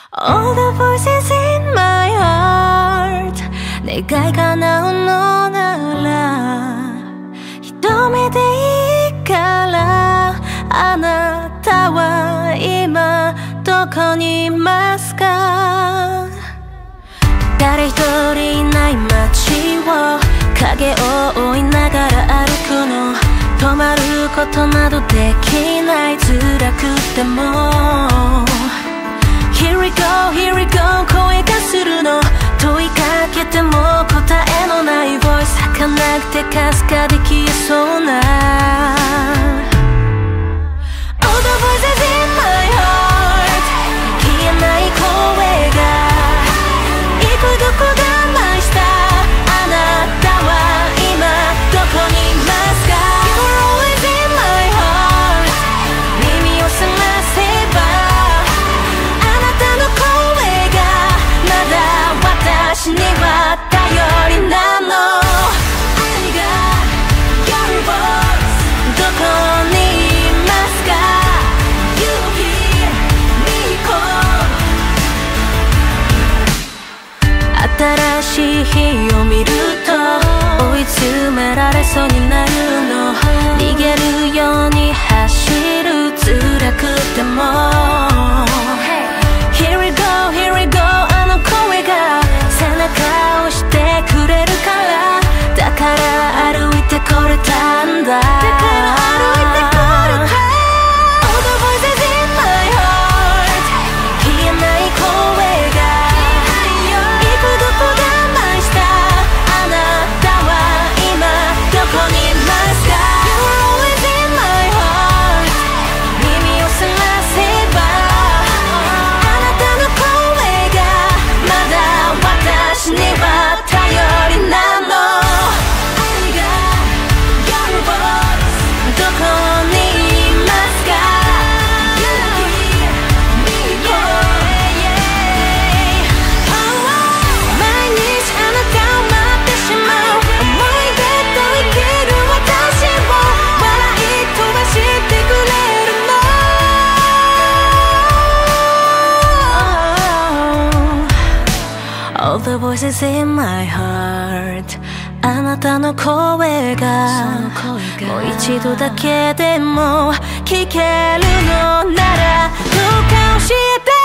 All the voices in my heart 願い叶うのなら一目でいいからあなたは今どこにいますか誰一人いない街を影を追いながら歩くの止まることなどできない辛くてもHere we go, here we go 声がするの問いかけても答えのない voice 儚くてかすかで消えそうな All the voices in my heart 消えない声が幾度こ我慢したあなたは今どこにいますか You're always in my heart 耳を澄ませば私には頼りなの I got your voice どこにいますか You hear me call 新しい日を見ると追い詰められそうになるの逃げるように走る辛くても Here we go, here we go あの声が背中を押してくれるからだから歩いてこれたんだだから歩いてこれた All the voices in my heart 消えない声が幾度と我慢したあなたは今どこにいますか You're always in my heart 耳を澄ませばあなたの声がまだ私には頼りなの I got your voice どこにいますか You hear me call 毎日あなたを待ってしまう思い出と生きる私を笑い飛ばしてくれるの All the voices in my heart あなたの声がもう一度だけでも聞けるのならどうか教えて